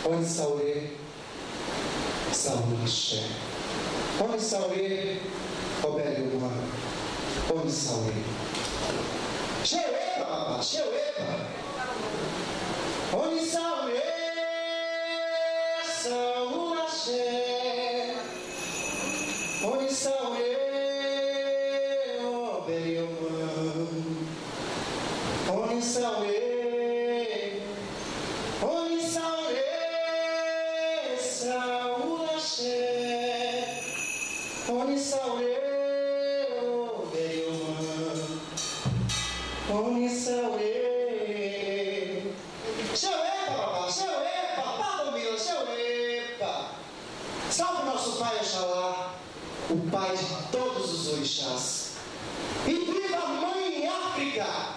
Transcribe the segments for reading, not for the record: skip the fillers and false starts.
Onisaure, Saunache. Onisaure, Oberiuma. Onisaure. Xeuepa, papá, xeuepa. Onisaure, Saunache. Onisaure, Oberiuma. Onisaure. Onisaure, Onisaure. Xeuepa, papá, xeuepa, Padomila, xeuepa. Salve nosso Pai Oxalá, o Pai de todos os orixás. E viva a Mãe África!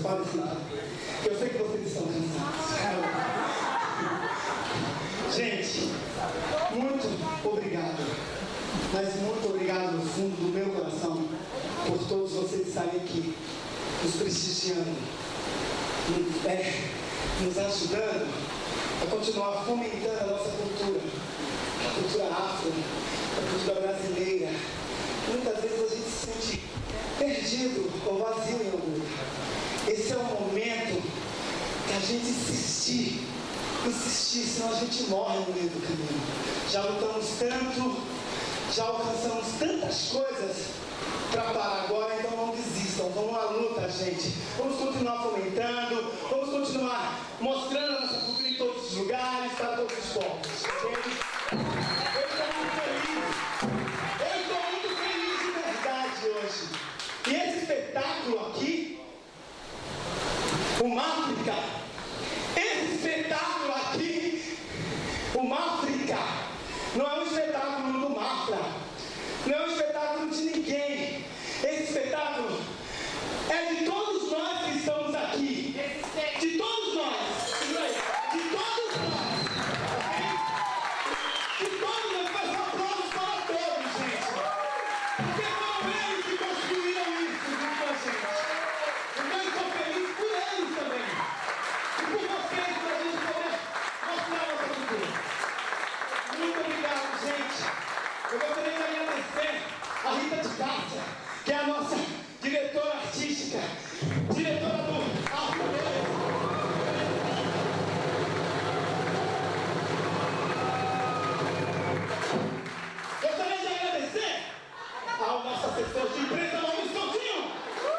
para esse lado. Eu sei que vocês estão cansados. Gente, muito obrigado. Mas muito obrigado no fundo do meu coração por todos vocês estarem aqui, nos prestigiando, nos ajudando a continuar fomentando a nossa cultura, a cultura afro, a cultura brasileira. Muitas vezes a gente se sente perdido ou vazio em algum lugar. Esse é o momento da gente insistir, senão a gente morre no meio do caminho. Já lutamos tanto, já alcançamos tantas coisas para parar agora, então não desistam, vamos à luta, gente. Vamos continuar fomentando, vamos continuar mostrando a nossa cultura em todos os lugares, para todos os povos. Entende? Eu estou muito feliz de verdade hoje. E esse espetáculo aqui, o Máfrica, esse espetáculo aqui, o Máfrica, não é um espetáculo do Mafra, não é um espetáculo de ninguém. Esse espetáculo é de todos nós que estamos aqui. De todos nós. De todos nós. De todos nós. Faz um aplauso para todos, gente. Porque foram eles que construíram isso junto com a gente. Então eu estou feliz por eles também. E por vocês, para a gente poder mostrar a nossa cultura. Muito obrigado, gente. Eu gostaria de agradecer a Rita de Cássia, que é a nossa diretora artística, diretora do Afro. Gostaria de agradecer ao nosso assessor de imprensa, Maurício Coutinho.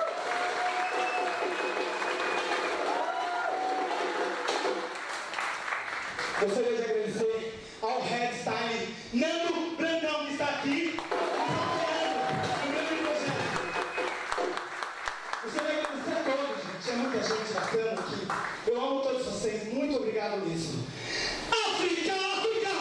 Gostaria de agradecer ao hairstyle Nando Brandão, que está aqui. Gostaria de agradecer a todos, gente. Tinha muita gente bacana aqui. Eu amo todos vocês. Muito obrigado mesmo. África, África!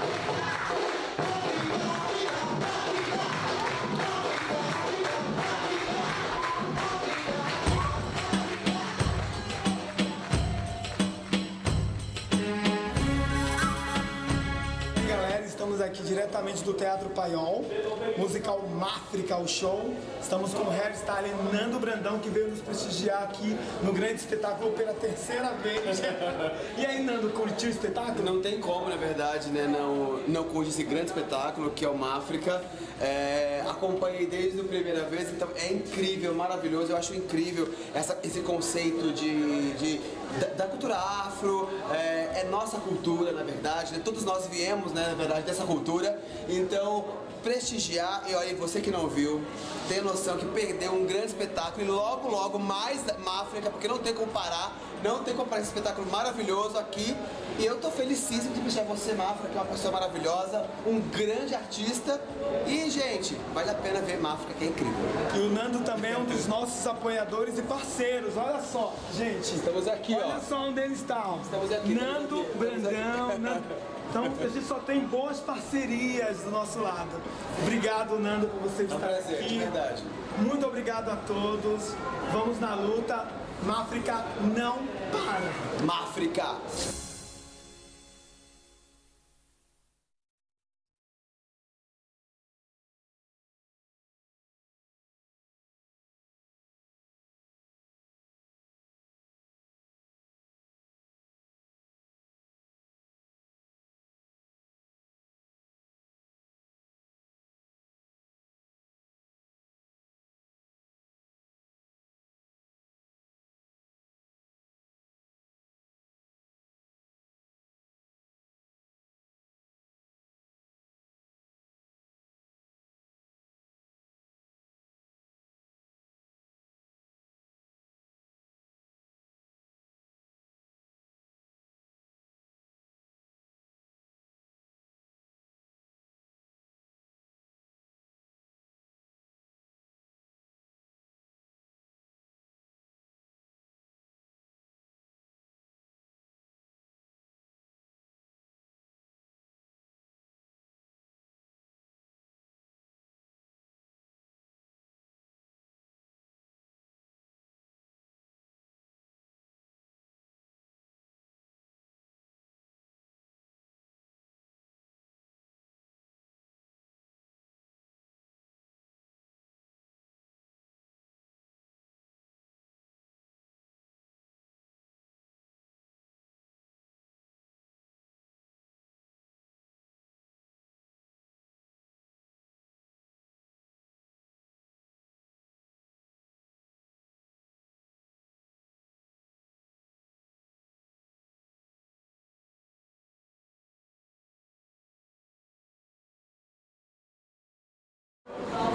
Galera, estamos aqui diretamente do Teatro Paiol, musical Máfrica, o show. Estamos com o hairstyle Nando Brandão, que veio nos prestigiar aqui no grande espetáculo pela terceira vez. E aí, Nando, curtiu o espetáculo? Não tem como, na verdade, né, não curte esse grande espetáculo que é o Máfrica. Acompanhei desde a primeira vez, então é incrível, maravilhoso. Eu acho incrível esse conceito da cultura afro, é nossa cultura, na verdade, né? Todos nós viemos, né, na verdade, dessa cultura. Então, prestigiar, e olha, você que não viu, tem noção que perdeu um grande espetáculo e logo, logo mais Máfrica, porque não tem como parar, não tem como parar esse espetáculo maravilhoso aqui. E eu tô felicíssimo de prestigiar você, Máfrica, que é uma pessoa maravilhosa, um grande artista. E, gente, vale a pena ver Máfrica, que é incrível. E o Nando também é um dos nossos apoiadores e parceiros. Olha só, gente. Estamos aqui, ó. Olha só onde eles estão. Estamos aqui. Nando Brandão. Então a gente só tem boas parcerias do nosso lado. Obrigado, Nando, por você estar prazer, aqui. de verdade. Muito obrigado a todos. Vamos na luta. Máfrica não para. Máfrica.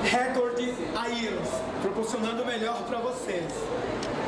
Record Airos, proporcionando o melhor para vocês.